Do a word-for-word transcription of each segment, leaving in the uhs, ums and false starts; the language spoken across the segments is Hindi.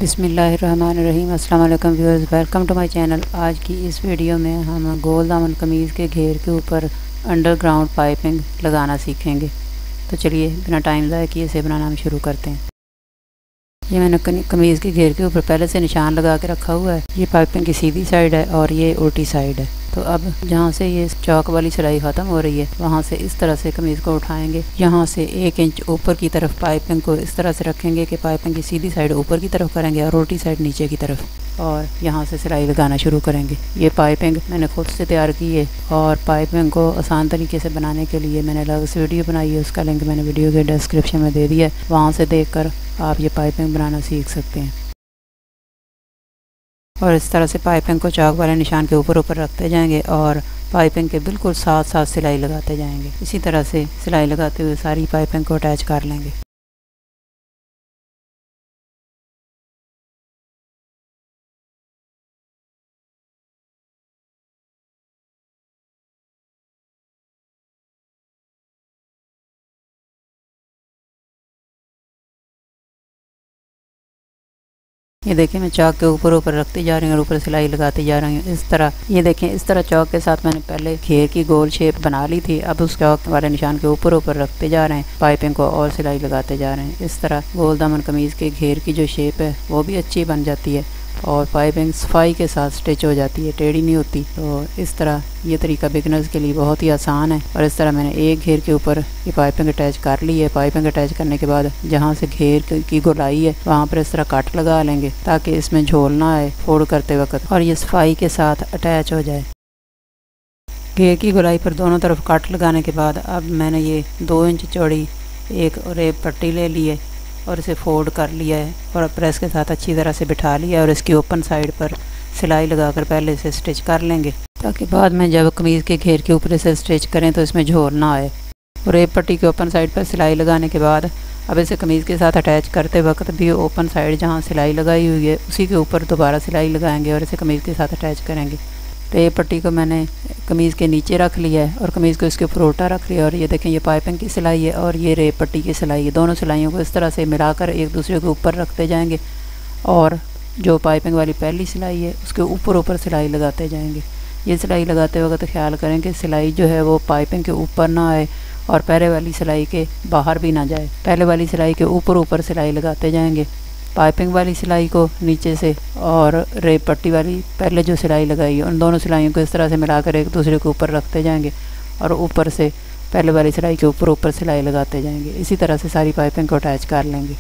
बिस्मिल्लाहिर्रहमानिर्रहीम। अस्सलाम वालेकुम viewers, welcome to my channel. आज की इस वीडियो में हम गोल दामन कमीज़ के घेर के ऊपर अंडरग्राउंड पाइपिंग लगाना सीखेंगे। तो चलिए बिना टाइम ज़ाया किए इसे बनाना हम शुरू करते हैं। ये मैंने कमीज़ के घेर के ऊपर पहले से निशान लगा के रखा हुआ है। ये पाइपिंग की सीधी साइड है और ये उल्टी साइड है। तो अब जहाँ से ये चौक वाली सिलाई ख़त्म हो रही है वहाँ से इस तरह से कमीज़ को उठाएंगे। यहाँ से एक इंच ऊपर की तरफ पाइपिंग को इस तरह से रखेंगे कि पाइपिंग की सीधी साइड ऊपर की तरफ करेंगे और उल्टी साइड नीचे की तरफ, और यहाँ से सिलाई लगाना शुरू करेंगे। ये पाइपिंग मैंने खुद से तैयार की है और पाइपिंग को आसान तरीके से बनाने के लिए मैंने अलग से वीडियो बनाई है। उसका लिंक मैंने वीडियो के डिस्क्रिप्शन में दे दिया है, वहाँ से देख कर आप ये पाइपिंग बनाना सीख सकते हैं। और इस तरह से पाइपिंग को चौक वाले निशान के ऊपर ऊपर रखते जाएंगे और पाइपिंग के बिल्कुल साथ साथ सिलाई लगाते जाएंगे। इसी तरह से सिलाई लगाते हुए सारी पाइपिंग को अटैच कर लेंगे। ये देखें मैं चौक के ऊपर ऊपर रखती जा रही हूँ और ऊपर सिलाई लगाती जा रही हूँ। इस तरह ये देखें, इस तरह चौक के साथ मैंने पहले घेर की गोल शेप बना ली थी। अब उस चौक वाले निशान के ऊपर ऊपर रखते जा रहे हैं पाइपिंग को और सिलाई लगाते जा रहे हैं। इस तरह गोल दामन कमीज़ के घेर की जो शेप है वो भी अच्छी बन जाती है और पाइपिंग सफाई के साथ स्टिच हो जाती है, टेढ़ी नहीं होती। तो इस तरह ये तरीका बिगनर्स के लिए बहुत ही आसान है। और इस तरह मैंने एक घेर के ऊपर ये पाइपिंग अटैच कर ली है। पाइपिंग अटैच करने के बाद जहाँ से घेर की गोलाई है वहाँ पर इस तरह कट लगा लेंगे ताकि इसमें झोल ना आए फोल्ड करते वक्त और ये सफाई के साथ अटैच हो जाए। घेर की गोलाई पर दोनों तरफ कट लगाने के बाद अब मैंने ये दो इंच चौड़ी एक रेप पट्टी ले ली है और इसे फोल्ड कर लिया है और प्रेस के साथ अच्छी तरह से बिठा लिया है और इसकी ओपन साइड पर सिलाई लगाकर पहले से स्टिच कर लेंगे ताकि बाद में जब कमीज़ के घेर के ऊपर से स्टिच करें तो इसमें झोल ना आए। और रेप पट्टी के ओपन साइड पर सिलाई लगाने के बाद अब इसे कमीज़ के साथ अटैच करते वक्त भी ओपन साइड जहाँ सिलाई लगाई हुई है उसी के ऊपर दोबारा सिलाई लगाएंगे और इसे कमीज़ के साथ अटैच करेंगे। रेप पट्टी को मैंने कमीज़ के नीचे रख लिया है और कमीज़ को इसके ऊपर उल्टा रख लिया और ये देखें ये पाइपिंग की सिलाई है और ये रेप पट्टी की सिलाई है। दोनों सिलाइयों को इस तरह से मिलाकर एक दूसरे के ऊपर रखते जाएंगे और जो पाइपिंग वाली पहली सिलाई है उसके ऊपर ऊपर सिलाई लगाते जाएंगे। ये सिलाई लगाते वक्त ख्याल करें कि सिलाई जो है वो पाइपिंग के ऊपर ना आए और पहले वाली सिलाई के बाहर भी ना जाए। पहले वाली सिलाई के ऊपर ऊपर सिलाई लगाते जाएंगे, पाइपिंग वाली सिलाई को नीचे से और रेप पट्टी वाली पहले जो सिलाई लगाई है उन दोनों सिलाइयों को इस तरह से मिलाकर एक दूसरे के ऊपर रखते जाएंगे और ऊपर से पहले वाली सिलाई के ऊपर ऊपर सिलाई लगाते जाएंगे। इसी तरह से सारी पाइपिंग को अटैच कर लेंगे।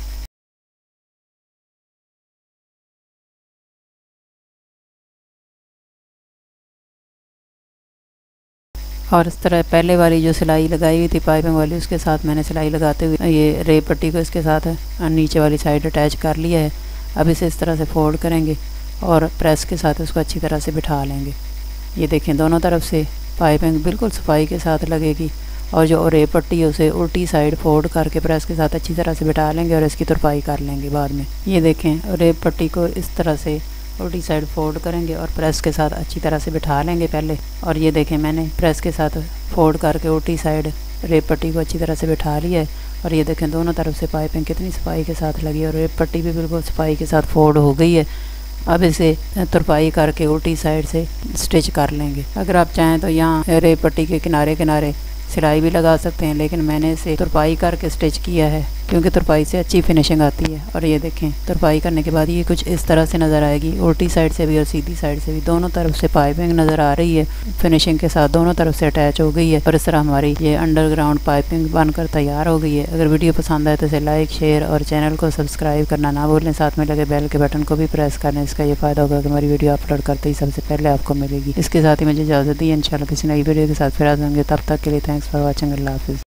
और इस तरह पहले वाली जो सिलाई लगाई हुई थी पाइपिंग वाली उसके साथ मैंने सिलाई लगाते हुए ये रेप पट्टी को इसके साथ नीचे वाली साइड अटैच कर लिया है। अब इसे इस तरह से फोल्ड करेंगे और प्रेस के साथ उसको अच्छी तरह से बिठा लेंगे। ये देखें दोनों तरफ से पाइपिंग बिल्कुल सफाई के साथ लगेगी और जो रेप पट्टी है उसे उल्टी साइड फोल्ड करके प्रेस के साथ अच्छी तरह से बिठा लेंगे और इसकी तुरपाई कर लेंगे बाद में। ये देखें रेप पट्टी को इस तरह से उल्टी साइड फोल्ड करेंगे और प्रेस के साथ अच्छी तरह से बिठा लेंगे पहले। और ये देखें मैंने प्रेस के साथ फोल्ड करके उल्टी साइड रेप पट्टी को अच्छी तरह से बिठा लिया है और ये देखें दोनों तरफ से पाइपिंग कितनी सफाई के साथ लगी और रेप पट्टी भी बिल्कुल सफाई के साथ फोल्ड हो गई है। अब इसे तुरपाई करके उल्टी साइड से स्टिच कर लेंगे। अगर आप चाहें तो यहाँ रेप पट्टी के किनारे किनारे सिलाई भी लगा सकते हैं, लेकिन मैंने इसे तुरपाई करके स्टिच किया है क्योंकि तुरपाई से अच्छी फिनिशिंग आती है। और ये देखें तुरपाई करने के बाद ये कुछ इस तरह से नज़र आएगी, उल्टी साइड से भी और सीधी साइड से भी दोनों तरफ से पाइपिंग नज़र आ रही है, फिनिशिंग के साथ दोनों तरफ से अटैच हो गई है। और इस तरह हमारी ये अंडरग्राउंड पाइपिंग बनकर तैयार हो गई है। अगर वीडियो पसंद आए तो इसे लाइक शेयर और चैनल को सब्सक्राइब करना ना भूलें। साथ में लगे बेल के बटन को भी प्रेस कर लें। इसका ये फ़ायदा होगा कि हमारी वीडियो अपलोड करते ही सबसे पहले आपको मिलेगी। इसके साथ ही मुझे इजाज़त दी, इंशाल्लाह किसी नई वीडियो के साथ फिर आ जाएंगे। तब तक के लिए थैंक्स फॉर वॉचिंग। अल्लाह हाफ़िज़।